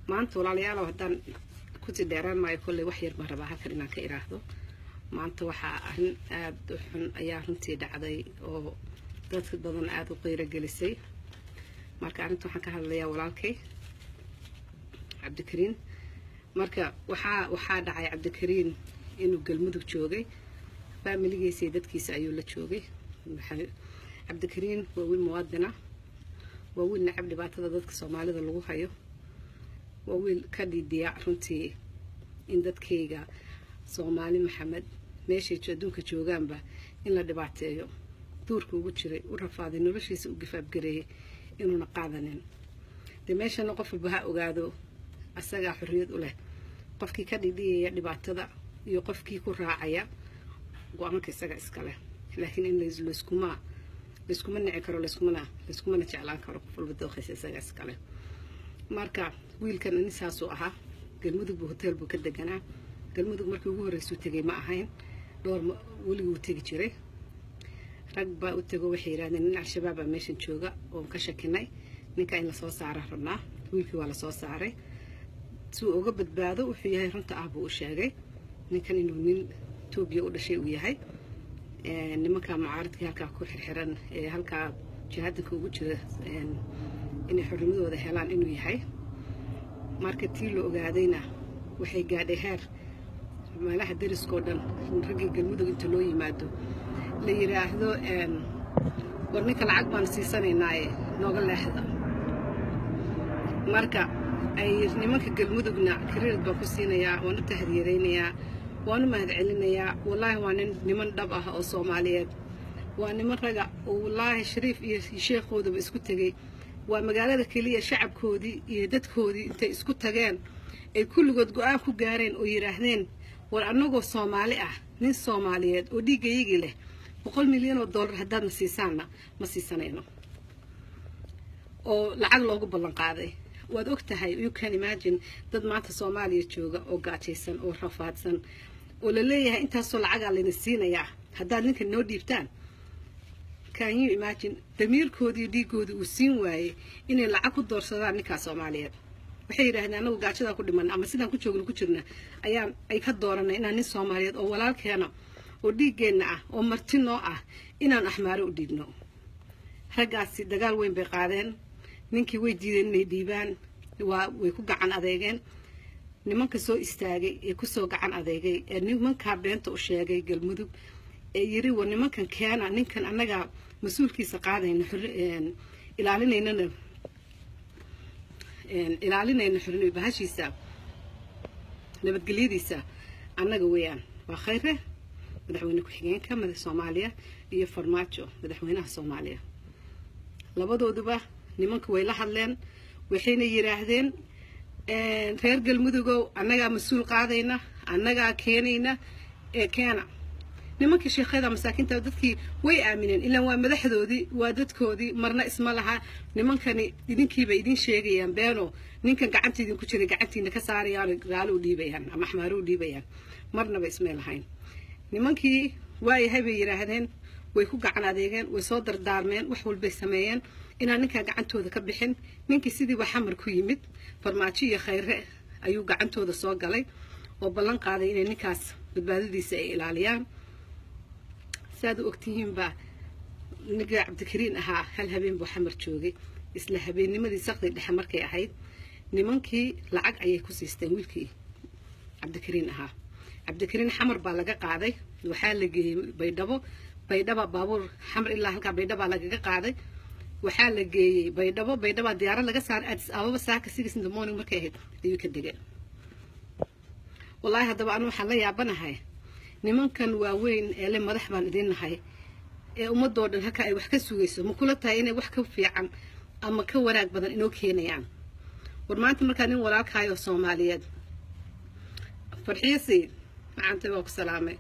maanta walaalayaal haddaan ku tideeraan maayo kolley wax yar baan rabaa halkan inaan ka iraahdo maanta waxaa arrin aad u xun ayaa runtii dhacday oo dad badan aad u qeyra gelisay marka arrinta waxaan ka hadlayaa walaalkay Cabdikariin marka waxaa dhacay Cabdikariin inuu galmudug joogay faamiligiisa dadkiisa ayuu la joogay Cabdikariin waa wiil muwaadin ah waa wiil nacab dhibaatada dadka Soomaalida lagu hayo waa wiil ka dhidiya runtii in dadkayga Soomaali Maxamed meeshay adduunka joogaanba in la dhibaateeyo duurka ugu jiray u rafaaday noloshiisa u gifaab gareeyay inuuna qaadanin de meeshana qof walba ogaado asaga xorriyad u leh qofkii ka dhidiyay dhibaatada iyo qofkii ku raacaya go'aanka isaga iska leh laakiin in laiskuma nici karo laiskuma jeclaan karo qof walba dooqiisa isaga iska leh marka wiilkan anisaasoo ahaa galmudug buu hotel buu ka deganaa galmudug markii ugu horeysay tagay ma ahayn dhowr weligu tagi jiray rag baa u tago waxay yiraahdeen in al-shabaab meeshan jooga oo ka shakinay ninka in la soo saaray rabnaa wiilkii waa la soo saaray suu uga badbaado wuxuu yahay runta ah buu u sheegay ninkan inuu nin Itoobiya u dhashay uu yahay nimanka mucaaradka halka ku xirxiran ee halka jihaadanka ugu jira inay xornimadooda helaan inuu yahay marka tii loo ogaadayna waxay gaadhay heer meelaha dariskoo dhan raggii galmudug inta loo yimaado la yiraahdo war ninka lacag baan siisanaynaa nooga leexda marka ay nimanka galmudugna kariir baan ku siinayaa waan u tahriiraynayaa waan u mahadcelinayaa wallaahi waa niman dhab ah oo Soomaaliyeed waa niman raga oo wallaahi shariif iyo sheekhoodaba isku tagay waa magaalada kaliya shacabkoodii iyo dadkoodii intay isku tageen ay kulligood go'aan ku gaareen oo yiraahdeen war anagoo Soomaali ah nin Soomaaliyeed oo dhiigayigi leh $100 milyan haddaad ma siisanayno oo lacag loogu ballan qaaday waad ogtahay you can imagine dad maanta Soomaaliya jooga oo gaajaysan oo rafaadsan oo la leeyahay intaasoo lacag la siinayaa haddaad ninka noo dhiibtaan can you imagine damiirkoodii dhiigoodii uu siin waayay inay lacag ku doorsadaan ninka Soomaaliyeed waxay yiraahdeen anagu gaajada ku dhiman ama sidaan ku joogno ku jirna ay ka dooranay inaan nin Soomaaliyeed oo walaalkeena oo dhiigeena ah oo martino ah inaan axmaaro u dhiibno ragaasi dagaal weyn bay qaadeen ninkii way diideen inay dhiibaan way ku gacan adeegeen nimanka soo istaagay ee ku soo gacan adeegay ee nimanka beenta u sheegay galmudug ee yiri war nimankan keena ninkan anaga mas'uulkiisa qaadayna ilaalinayna xornimo bahashiisa nabadgelyadiisa anaga weeyaan waa khayre madaxweyne ku xigeenka madaxda Soomaaliya iyo Farmaajo madaxweynaha Soomaaliya labadooduba nimanka way la hadleen waxayna yiraahdeen reer galmudugow anaga mas'uul qaadayna anaga keenayna ee keena nimanka sheekada masaakinta dadkii way aamineen ilaa waa madaxdoodii waa dadkoodii marna isma laha nimankani idinkiiba idin sheegayaan beeno ninkan gacantiidin ku jiray gacantiina ka saarayaan gaalo u dhiibayaan ama axmaaro u dhiibayaan marnaba ismeel lahayn nimankii way habay yiraahdeen way ku gacan adeegeen way soo dardaarmeen wax walba sameeyeen inaan ninka gacantooda ka bixin ninkii sidii wax xamar ku yimid Farmaajo iyo Khayre ayuu gacantooda soo galay oo ballan qaaday inay ninkaas badbaadadiisa ay ilaaliyaan saad u ogtihiin ba niga Cabdikariin ahaa hal habeen buu xamar joogay isla habeennimadii saqdi dhexe markay ahayd nimankii lacag ayay ku siisteen wiilkii Cabdikariin ahaa Cabdikariin xamar baa laga qaaday waxaa la geeyay baydhabo baabuur xamar ilaa halka baydhabo laga qaaday waxaa la geeyay baydhabo diyaarad laga saaray Addis Ababa saaka 6 in the morning markay ahayd ayuu ka degay wallahi hadaba aan waxaan la yaabanahay nimankan waaweyn ee le madax baan idin nahay ee ummadoo dhan halka ay wax ka sugayso ma kula tahay inay wax ka fiican ama ka wanaag badan inoo keenayaan war maanta marka nin walaalkaayo Soomaaliyeed farxiisi maanta waa ku salaamay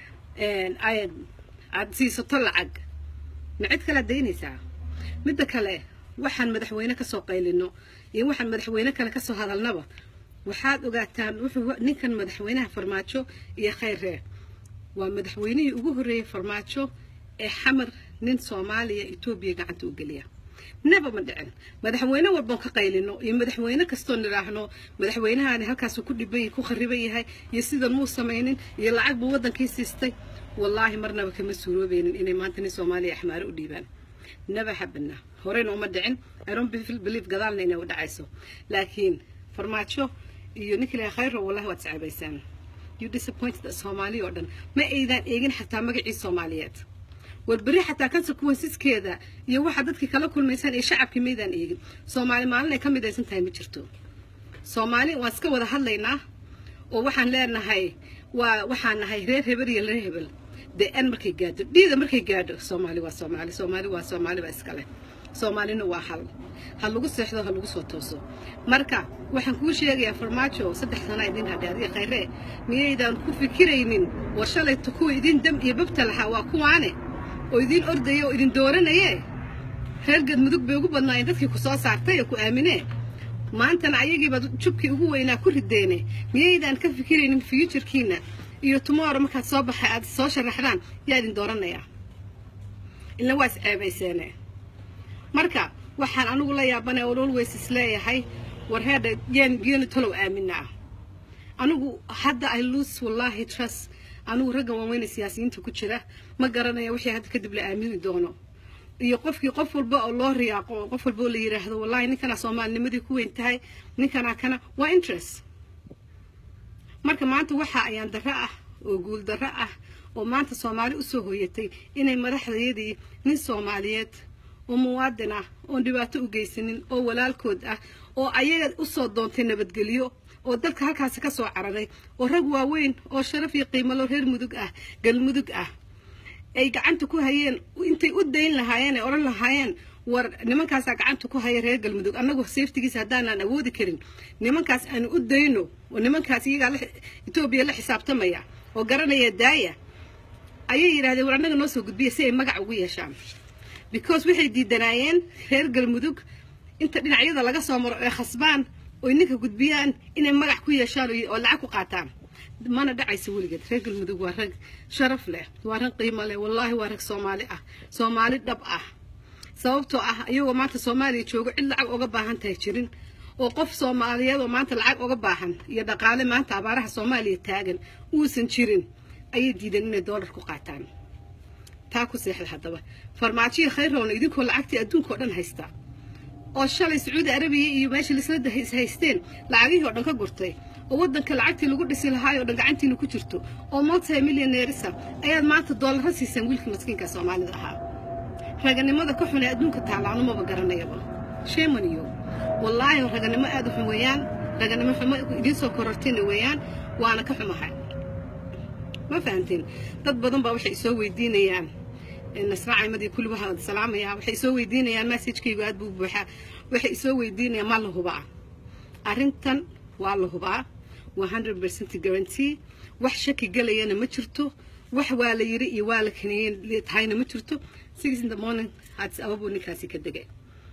aad siisato lacag cid kala deynaysaa midda kale waxaan madaxweyne ka soo qaylino iyo waxaan madaxweyne kale ka soo hadalnaba waxaad ogaataan wuxuu ninkan madaxweynaha Farmaajo iyo Khayre waa madaxweynihii ugu horeeyay Farmaajo ee xamar nin Soomaaliya Itoobiya gacanta u galiya never ma dhicin madaxweyne walban ka qaylino iyo madaxweyne kastoo niraahno madaxweynahaani halkaasuu ku dhiban yahay ku khariban yahay iyo sidan muu samaynin iyo lacag buu waddankii siistay wallaahi marnaba kama suuroobeynin inay maanta nin Soomaaliya axmaaro u dhiibaan never happened horeyna uma dhicin I don't believe gadaalna inay u dhacayso laakiin farmaajo iyo ninkii khayr wallahi waad saabaysaan you disappointed Soomaaliya oo dhan ma aydan eegin xataa magacii Soomaaliyeed والبري حتى consequences كذا يوحد ضدك كلا كل ميسان الشعب كميدان إيجن سومالي مالنا كم إذا سنتهاي متشرتو سومالي واسكا وده حلينا ووحن لنا هاي ووحن هاي ريهبل ده أن مركي جاد دي ده مركي جاد سومالي بسكله سومالي نوا هلوجو سحده هلوجو صوتوسو مركا وحن كل شيء يا فرماتشو صدق سنة يدين هداري خيره ميدان كوفي كريمين وشلي تكو يدين دم يببتلها وكوانه ويدين أردية ويدين دورنا إيه هرجع مدوق بيجوا بدنا يندك كوساس عرتي يكو آمنة ما أنت نعيجي بدو تشوفك هو هنا كل الدنيا ميدان كيف فكرين فيوتشر كينا يوتمار ما كان صباح عاد السوشيال رحلان يدين دورنا إيه إلا واس أبي سنة مركا وحن أنا أقول يا بنا أقول ويسسلاي هاي ورهذا جين تلو آمنة أنا أقول حد أيلوس والله ترس أنا ورجع وين السياسيين تكتشره ما قرنا يا وحي هاد كذب لآمين دونه يقفل بقى الله رياق وقفل بقى اللي يرهذا والله إني كنا صومال نمدي كوي انتهى إني كنا وإنترس مركب ما أنت وحى أيام درأه وقول درأه وما أنت صومالي أسوهيتي إني مرح يدي من صوماليات وموادنا وندباتو جيسنين أو ولا الكود أو أياد أصاد دونتين بتقليو oo dadka halkaas ka soo cararay oo rag waaweyn oo sharaf iyo qiimo loo reer mudug ah galmudug ah ay gacanta ku hayeen intay u dayn lahaayeen ay oran lahaayeen war nimankaas gacanta ku hay reer galmudug anagu safetygiisa hadaan awoodi karin nimankaas aan u dayno oo nimankaas iyaga Itoobiya la xisaabtamaya oo garanaya daaya ayay yiraahdeen war anaga noo soo gudbiye si ay magac ugu yeeshaan because waxay diidanayeen reer galmudug inta dhinacyada laga soo maro ee khasbaan وإنك قد بيان إن ما راح كوي شاري ولا عكو قاتم ما أنا داعي سوي لقد رجل مذوق ورج شرف له ورج قيمة له والله ورج صومالي دبقة صوبته أيوة ما أنت صومالي شو إلا عقبها أنت يشرين وقف صومالي وما أنت العق عقبها يدقال ما أنت عبارة صومالي تاجن وسنشرين أي جديد $100 قاتم تاكو سيح هذا فرماتي خير هون يدين كل عكتي أدون كلن هيستا oo shalay Sacuudi Arabiya iyo meesha lisada haysteen lacagihii oo dhan ka gurtay oo wadanka lacagtii lagu dhisi lahaay oo dhan gacantiina ku jirto oo multi-millionaires ayaad maanta dollar siisan wiilka maskiinka Soomaalida ahaa raganimada ka xun ee adduunka taalaano ma garanayaba sheemaniyo wallahi raganimo aad u xun weeyaan raganimo xumo idin soo kororteen weeyaan waana ka xumahay ma fahantiin dad badan baa waxay soo weydiinayaan النسرع مدي كل واحد سلام يا وحي يسوي دينا يا مسج كي قاعد بوحة وحي يسوي دينا ما له بقى أرنتن والله بقى 100% guarantee وحشك قال أنا ما شرته وحوالي يري يوالك هنين لتهاينا ما شرته 6 in the morning هاد أبو نكاسي كدقة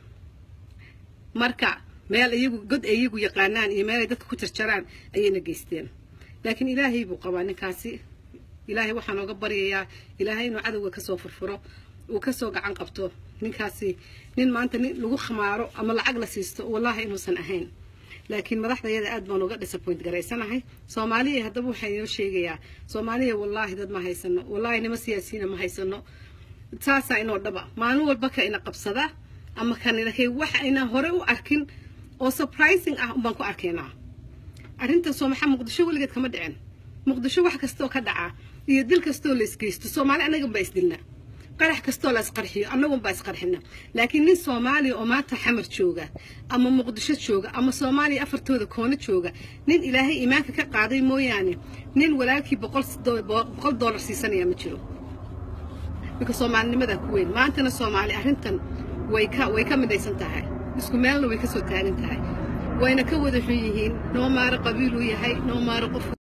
مركع مال أيجو قد أيجو يقانان يمال يدك كتر شران أينا جيستين لكن إلهي بقى نكاسي إلهي وحنا قبري يا إلهي إنه عدو كسو فرفرو وكسو عن قبته نكاسي نين ما أنت لو خمارو أما العقل سيستو والله إنه سنهين لكن مدحنا يد أدمن وقد disappoint جري سنة هاي سومالية هدبو حيو شيء يا سومالية والله دد ما هيسنو والله إنما سياسيين ما هيسنو تاسع إنه دبا ما نقول بكا إن قبصة أما كان لكي وح إنه هرو أركن أو surprising بانكو أركينا أرنت سومحا مقدشو اللي قد كمدعين مقدشو wax kasto ka dhaca iyo dil kasto la iskaysto Soomaali anaga ba isdilna qarax kasto la isqarxiyo anagu ba isqarxina laakiin nin Soomaali oo maanta xamar jooga ama muqdisho jooga ama Soomaali afartooda koona jooga nin Ilaahay iimaanka ka qaaday mooyaane nin walaalkii $100 siisanaya ma jiro because Soomaalinimada ku weyn maantana Soomaali arintan way ka midaysan tahay isku meelna way ka soo taagan tahay wayna ka wada xun yihiin noo maar qabiil u yahay noo maar qof